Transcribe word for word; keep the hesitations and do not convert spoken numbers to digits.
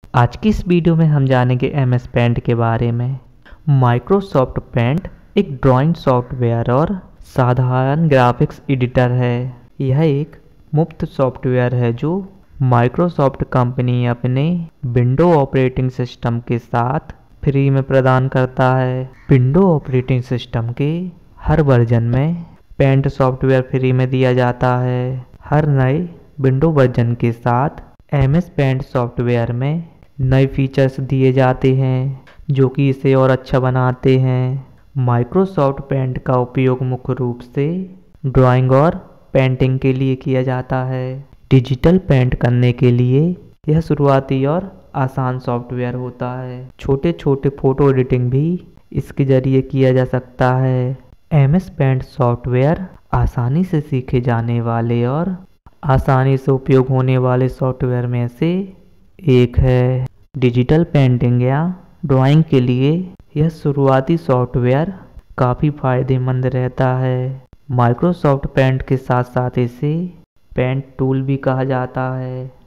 आज की इस वीडियो में हम जानेंगे एम एस पेंट के बारे में। माइक्रोसॉफ्ट पेंट एक ड्राइंग सॉफ्टवेयर और साधारण ग्राफिक्स एडिटर है। यह एक मुफ्त सॉफ्टवेयर है जो माइक्रोसॉफ्ट कंपनी अपने विंडो ऑपरेटिंग सिस्टम के साथ फ्री में प्रदान करता है। विंडो ऑपरेटिंग सिस्टम के हर वर्जन में पेंट सॉफ्टवेयर फ्री में दिया जाता है। हर नए विंडो वर्जन के साथ एम एस पेंट सॉफ्टवेयर में नए फीचर्स दिए जाते हैं जो कि इसे और अच्छा बनाते हैं। माइक्रोसॉफ्ट पेंट का उपयोग मुख्य रूप से ड्राइंग और पेंटिंग के लिए किया जाता है। डिजिटल पेंट करने के लिए यह शुरुआती और आसान सॉफ्टवेयर होता है। छोटे छोटे फोटो एडिटिंग भी इसके जरिए किया जा सकता है। एम एस पेंट सॉफ्टवेयर आसानी से सीखे जाने वाले और आसानी से उपयोग होने वाले सॉफ्टवेयर में से एक है। डिजिटल पेंटिंग या ड्राइंग के लिए यह शुरुआती सॉफ्टवेयर काफ़ी फायदेमंद रहता है। माइक्रोसॉफ्ट पेंट के साथ साथ इसे पेंट टूल भी कहा जाता है।